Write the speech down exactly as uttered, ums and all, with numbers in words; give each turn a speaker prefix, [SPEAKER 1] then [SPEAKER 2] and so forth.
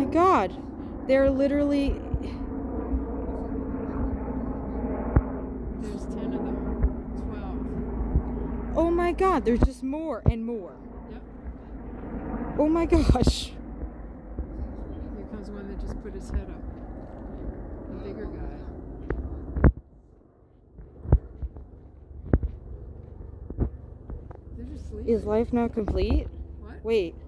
[SPEAKER 1] god. They're literally...
[SPEAKER 2] There's ten of them. twelve.
[SPEAKER 1] Oh my god, there's just more and more.
[SPEAKER 2] Yep.
[SPEAKER 1] Oh my gosh.
[SPEAKER 2] Here comes one that just put his head up. The bigger guy. They're just sleeping.
[SPEAKER 1] Is life now complete?
[SPEAKER 2] What?
[SPEAKER 1] Wait.